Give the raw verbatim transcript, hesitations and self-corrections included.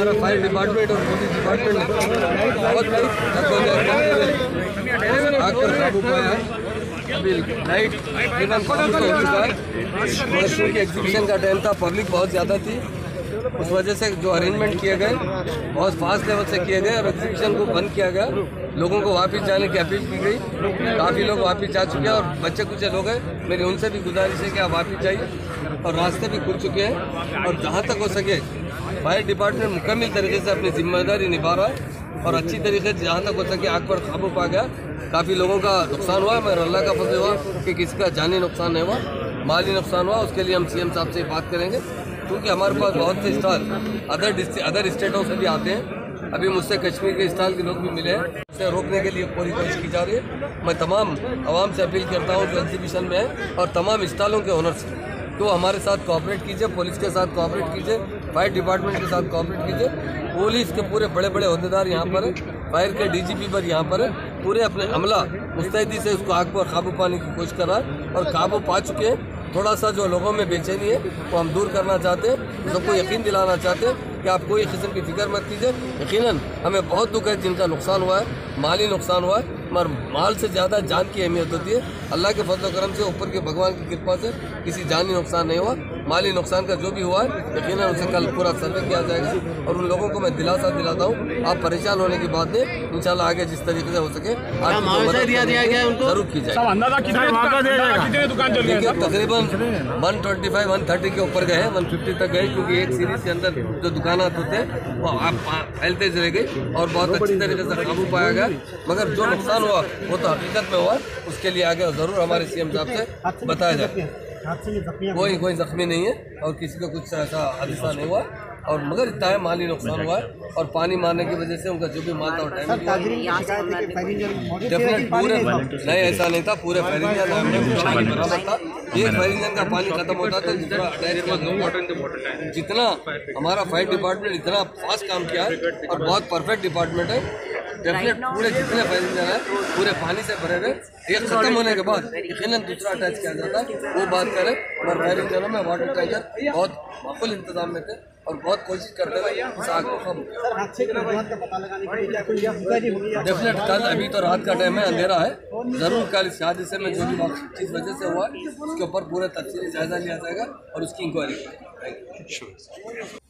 हमारा fire department और police department बहुत आग पर काबू पाया है। अभी लाइट तकरीबन मशरूम की एग्जीबिशन का टाइम था, पब्लिक बहुत ज़्यादा थी, उस वजह से जो अरेंजमेंट किए गए बहुत फास्ट लेवल से किए गए और एग्जीबिशन को बंद किया गया। लोगों को वापस जाने की अपील की गई, काफ़ी लोग वापस जा चुके हैं और बच्चे कुछ लोग हैं, मेरी उनसे भी गुजारिश है कि आप वापस जाइए। और रास्ते भी खुल चुके हैं और जहाँ तक हो सके फायर डिपार्टमेंट मुकम्मल तरीके से अपनी जिम्मेदारी निभा रहा है और अच्छी तरीके से जहाँ तक हो सके आग पर काबू पा गया। काफ़ी लोगों का नुकसान हुआ, मगर अल्लाह का फजल हुआ कि किसी का जानी नुकसान नहीं हुआ, माली नुकसान हुआ। उसके लिए हम सीएम साहब से बात करेंगे, क्योंकि हमारे पास बहुत से स्टॉल अदर अदर स्टेटों से भी आते हैं। अभी मुझसे कश्मीर के स्टॉल के लोग भी मिले हैं, उसे रोकने के लिए पूरी कोशिश की जा रही है। मैं तमाम आवाम से अपील करता हूँ जो एग्जीबिशन में है और तमाम स्टॉलों के ओनर से, तो हमारे साथ कोऑपरेट कीजिए, पुलिस के साथ कोऑपरेट कीजिए, फायर डिपार्टमेंट के साथ कोऑपरेट कीजिए। पुलिस के पूरे बड़े बड़े अहदेदार यहाँ पर है, फायर के डीजीपी पर यहाँ पर है, पूरे अपने अमला मुस्तैदी से उसको आग पर काबू पाने की कोशिश कर रहा है और काबू पा चुके हैं। थोड़ा सा जो लोगों में बेचैनी है वो हम दूर करना चाहते हैं, सबको यकीन दिलाना चाहते हैं कि आप कोई किस्म की फिक्र मत कीजिए। यकीनन हमें बहुत दुख है जिनका नुकसान हुआ है, माली नुकसान हुआ है, मगर माल से ज़्यादा जान की अहमियत होती है। अल्लाह के फजल करम से, ऊपर के भगवान की कृपा से किसी जानी नुकसान नहीं हुआ। माली नुकसान का जो भी हुआ है यकीनन उसे कल पूरा सर्वे किया जाएगा और उन लोगों को मैं दिलासा दिलाता हूँ, आप परेशान होने की बात नहीं, इंशाल्लाह आगे जिस तरीके से हो सके जरूर की जाएगी। तकरीबन one twenty five one thirty के ऊपर गए, वन फिफ्टी तक गए, क्योंकि एक सीरीज के अंदर जो दुकानात होते हैं वो आप फैलते रह गई और बहुत अच्छी तरीके से काबू पाया गया। मगर जो नुकसान हुआ वो तो हकीकत में हुआ, उसके लिए आगे ज़रूर हमारे सीएम साहब से बताया जाए। कोई कोई जख्मी नहीं है और किसी को कुछ ऐसा हादसा नहीं हुआ, और मगर इतना है माली नुकसान हुआ है और पानी मारने की वजह से उनका जो भी माल था वो टाइम डेफिनेट पूरे नहीं, ऐसा नहीं था, पूरे फायर इंजन बराबर था। एक फायर इंजन का पानी खत्म होता था, जितना जितना हमारा फायर डिपार्टमेंट इतना फास्ट काम किया है और बहुत परफेक्ट डिपार्टमेंट है। डेफिनेट पूरे जितने फायर इंजन है पूरे पानी से भरे हुए, एक खत्म होने के बाद यकीनन दूसरा अटैच किया जाता है, वो बात करें। और फायर इंजनों में वाटर टैंकर बहुत माकूल इंतजाम में थे और बहुत कोशिश करते हुए इस आग को कम। डेफिनेट कल, अभी तो रात का टाइम है, अंधेरा है, जरूर कल इस हादसे में जो भी जिस वजह से हुआ उसके ऊपर पूरा तफसीली जायजा लिया जाएगा और उसकी इंक्वायरी की जाएगी।